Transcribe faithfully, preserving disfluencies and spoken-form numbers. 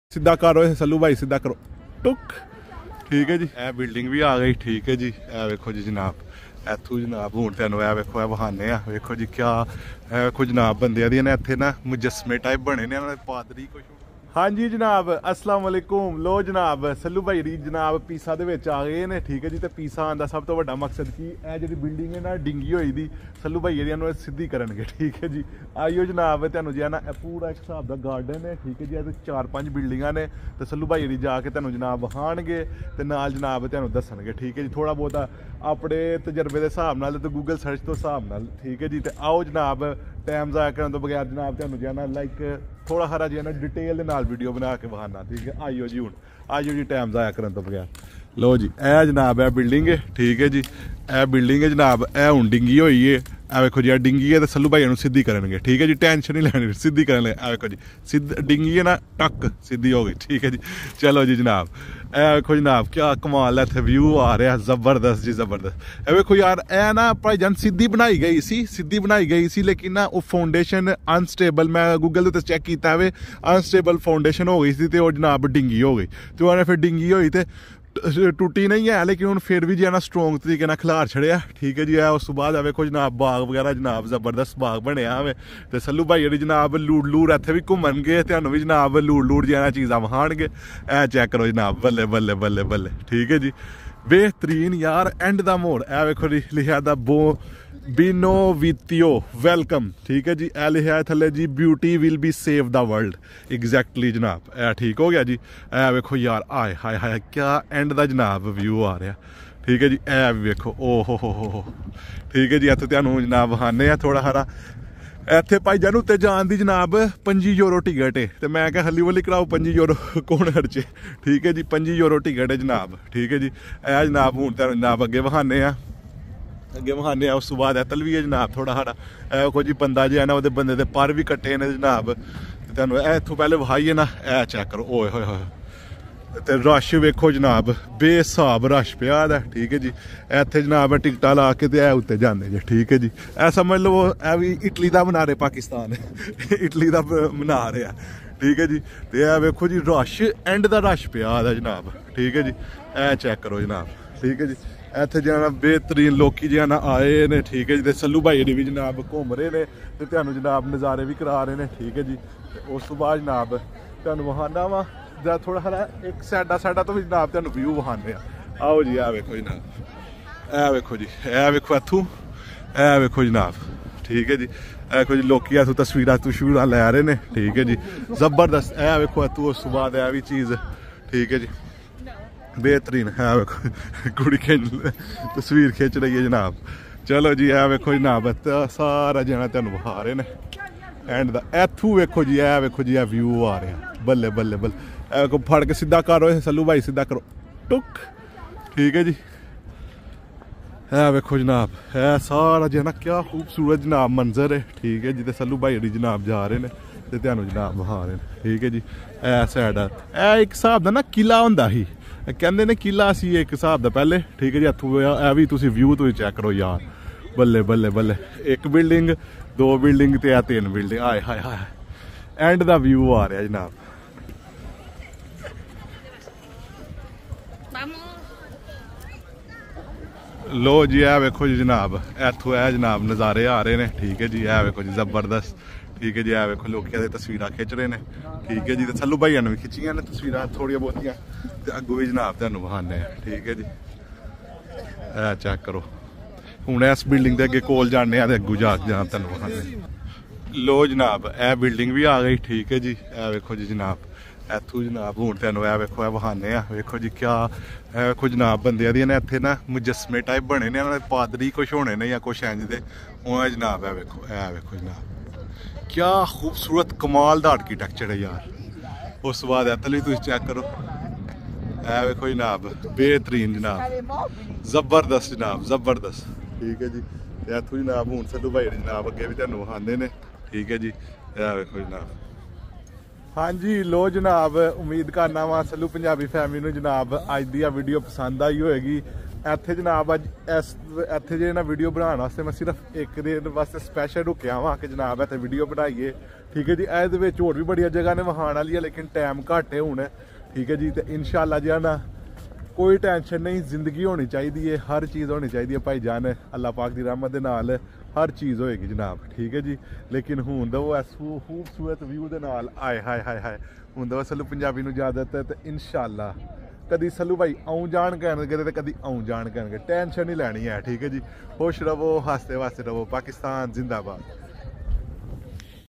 सीधा करो सल्लू भाई, सीधा करो टुक। ठीक है जी, ए बिल्डिंग भी आ गई। ठीक है जी, ए वेखो जी जनाब, इथों जनाब हूँ तेन ए वेखो बहाने आ। वेखो जी क्या वेखो जनाब बंदे दी ने इत्थे ना मुजस्मे टाइप बने ने पादरी कुछ। हाँ जी जनाब, अस्सलाम वालेकुम। लो जनाब सल्लू भाई री जनाब पीसा दे विच आ गए ने। ठीक है जी, तो पीसा आने का सब तो बड़ा मकसद की ए जी बिल्डिंग है ना डिंगी हुई दी सल्लू भाई जी सीधी करनगे। ठीक है जी, आइयो जनाब तेनों जी ना पूरा एक हिसाब का गार्डन है। ठीक है जी, तो चार पांच बिल्डिंगा ने तो सल्लू भाई जी जाके तेनों जनाब वखाणगे तो नाल जनाब तेनों दसणगे। ठीक है जी, थोड़ा बहुता अपने तजर्बे के हिसाब नाल तो गूगल सर्च तो हिसाब नाल। ठीक है जी, तो आओ जनाब टाइम ज़ाया करने तो बगैर जनाब तेनों जी ना लाइक थोड़ा हरा जी ना डिटेल के नाल वीडियो बना के बहाना। ठीक है, आइयो जी हूँ आइयो जी टाइम ज़ाया करने तो बगैर। लो जी ए जनाब ए बिल्डिंग है। ठीक है जी, ए बिल्डिंग है जनाब, ए हूँ डिंगी हुई है। ए वेखो जी डिंगी है तो सल्लू भाई सीधी करेंगे। ठीक है जी, टेंशन नहीं लैनी, सीधी कर ले। ए वेखो जी सीधी डिंगी है ना टक सीधी हो गई। ठीक है जी, चलो जी जनाब ए वेखो जनाब क्या कमाल है, इत्थे व्यू आ रहा है जबरदस्त जी जबरदस्त। ए वेखो यार ए ना भाईजान सीधी बनाई गई सी सीधी बनाई गई सी लेकिन ना वो फाउंडेशन अनस्टेबल, मैं गूगल उत्ते चेक किया वे अनस्टेबल फाउंडेशन हो गई सी ते वो जनाब डिंगी हो गई। तो उन्हें फिर डिंगी हुई तो टुटी नहीं है लेकिन हूँ फिर भी जो ना स्ट्रोंग तरीके ना खिलार छड़िया। ठीक है जी, है उस बाद वेखो जनाब बाग वगैरह जनाब जबरदस्त बाग बनया हमें तो सल्लू भाई जनाब लूड़ लूड़ इत्थे भी घूमनगे तुहानू भी जनाब लूड़ लूड़ जिहा चीज़ां वखाणगे। ए चेक करो जनाब, बल्ले बल्ले बल्ले बल्ले। ठीक है जी, बेहतरीन यार एंड दा मोड़। ए वेखो लिखा दा बो बिनोवितियो वेलकम। ठीक है जी, ए लिखा है थले जी beauty will be save the world. Exactly जनाब ए ठीक हो गया जी। ए वेखो यार आए हाय हाय क्या एंड दा जनाब व्यू आ रहा। ठीक है जी, ए वेखो ओ हो हो हो। ठीक है जी, इत्थे तुहानू जनाब बहाने थोड़ा हारा इत्थे भाईजान उत्ते जान दी जनाब पंजी यूरो टिकट है तो मैं क्या हली वली कराओ पंजी यूरो कौन खर्चे। ठीक है जी, पंजी यूरो टिकट है जनाब। ठीक है जी, ए जनाब हूँ तुहानू जनाब अगे बहाने अगे बहाने उस बाद ऐतल भी है जनाब थोड़ा हारा कोई जी बंदा जो है ना वो बंदे के पर भी कट्टे ने जनाब। तुम इतों पहले वहाइए ना ए चेक करो ओए होए होए तो रश वेखो जनाब बेहिसाब रश पिया दा। ठीक है जी, इत्थे जनाब टिकटा ला के ते उत्ते जाने जे। ठीक है जी, ए समझ लो ए भी इटली का बना रहे पाकिस्तान इटली का बना रहे आ। ठीक है जी, तो ए वेखो जी रश एंड का रश पिया दा जनाब। ठीक है जी, ए चेक करो जनाब। ठीक है जी, इत्थे जो ना बेहतरीन लोग जो ना आए ने। ठीक है जी, तो सल्लू भाई जी भी जनाब घूम रहे ने तो तुहानू जनाब नज़ारे भी करा रहे ने। ठीक है जी, उस तो बाद जनाब तुहानू वहाना वा जरा थोड़ा हारा एक साइडा साइडा तो भी जनाब तुहानू व्यू वहाने आओ जी। आ वेखो जनाब, ए वेखो जी ए वेखो इत्थों ए वेखो जनाब। ठीक है जी, देखो जी लोग इतों तस्वीर तस्वीर लै रहे ने। ठीक है जी, जबरदस्त ए वेखो इतों उस बाद ए भी चीज़। ठीक है जी, बेहतरीन है वेखो कुड़ी खिंच तस्वीर खिंच रही है जनाब। चलो जी ए वेखो जनाब सारा जना तुहानू विखा रहे ने एंड दा इथों वेखो जी ए वेखो जी ए व्यू आ रहा बल्ले बल्ले बल्ले। ए वेखो फड़ के सीधा करो सल्लू भाई सीधा करो टुक। ठीक है जी, है वेखो जनाब है सारा जना क्या खूबसूरत जनाब मंजर है। ठीक है जी, तो सल्लू भाई जी जनाब जा रहे हैं तो तुहानू जनाब विखा रहे हैं। ठीक है जी, ए साइड ए एक हिसाब का ना किला होंदा ही कहते ने किला सी एक हिसाब का पहले। ठीक है जी, इतों ए भी तुम व्यू तो चेक करो यार बल्ले बल्ले बल्ले। एक बिल्डिंग दो बिल्डिंग तो है तीन बिल्डिंग आए हाय हाय एंड का व्यू आ रहा जनाब। लो जी ए वेखो जी जनाब इतों ए जनाब नज़ारे आ रहे हैं। ठीक है जी, ए वेखो जी जबरदस्त। ठीक है जी, ए वेखो लोग तस्वीर खिंच रहे हैं। ठीक है जी, तो सल्लू भाइया ने भी खिंचियां ने तस्वीर थोड़िया बहुतियां तो अगू भी जनाब तुहानू वहाने। ठीक है जी, ए चेक करो हूँ इस बिल्डिंग के अगे कोल जाने अगू जाके जनाब तुहानू वहाने। लो जनाब ए बिल्डिंग भी आ गई। ठीक है जी, ए वेखो जी जनाब इतों जनाब हूँ तुहानू ए वेखो ए वहाने आ। वेखो जी क्या वेखो जनाब बंदे दी ने इत्थे ना मुजस्मे टाइप बने ने पादरी कुछ होने ने या कुछ इंज दे उह जनाब। ए वेखो ए वेखो जनाब क्या खूबसूरत कमाल का आर्कीटैक्चर है यार। उस बाद इतल भी तुम चेक करो ए वेखो जनाब बेहतरीन जनाब जबरदस्त जनाब जबरदस्त। ठीक है जी, इतों जनाब हूँ सल्लू भाई जनाब अगे भी तुहानू विखांदे ने। ठीक है जी, ए वेखो जनाब। हाँ जी लो जनाब उम्मीद करना वा सल्लू पंजाबी फैमिली नूं जनाब अज दी वीडियो पसंद आई होएगी। ਇੱਥੇ ਜਨਾਬ ਅੱਜ ਇਸ ਇੱਥੇ ਜੇ ਨਾ ਵੀਡੀਓ ਬਣਾਉਣ ਵਾਸਤੇ ਮੈਂ ਸਿਰਫ ਇੱਕ ਦਿਨ ਵਾਸਤੇ ਸਪੈਸ਼ਲ ਰੁਕਿਆ ਵਾਂ ਕਿ ਜਨਾਬ ਇੱਥੇ ਵੀਡੀਓ ਬਣਾਈਏ। ਠੀਕ ਹੈ ਜੀ, ਇਹਦੇ ਵਿੱਚ ਹੋਰ ਵੀ ਬੜੀਆਂ ਜਗ੍ਹਾ ਨੇ ਵਿਖਾਉਣ ਵਾਲੀਆਂ, ਲੇਕਿਨ ਟਾਈਮ ਘੱਟ ਹੈ ਹੁਣ। ਠੀਕ ਹੈ ਜੀ, ਤੇ ਇਨਸ਼ਾਅੱਲਾ ਜਿਹੜਾ ਨਾ ਕੋਈ ਟੈਨਸ਼ਨ नहीं, जिंदगी होनी चाहिए है, हर चीज़ होनी चाहिए है भाई जान, अल्लाह पाक की रहमत दे नाल हर चीज़ होएगी जनाब। ठीक है जी, लेकिन हुण दो इस खूबसूरत व्यू दे नाल आए हाय हाय हाय हुण दो सलू पंजाबी नूं इजाजत है। तो इंशाअल्लाह कदी सलू भाई आऊँ जान कहणगे ते कदी आऊँ जान कहणगे, टेंशन नहीं लैनी है। ठीक है जी, खुश रवो, हसते वसते रवो, पाकिस्तान जिंदाबाद।